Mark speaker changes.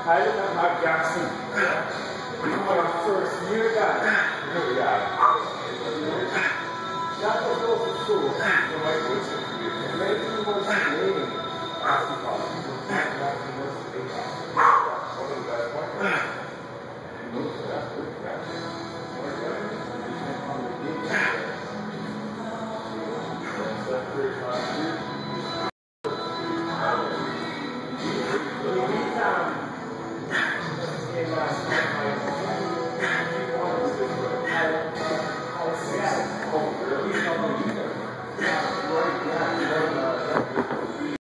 Speaker 1: Hij look at Mark Jackson. One of first year guy. That was also true. Maybe he was waiting basketball. He was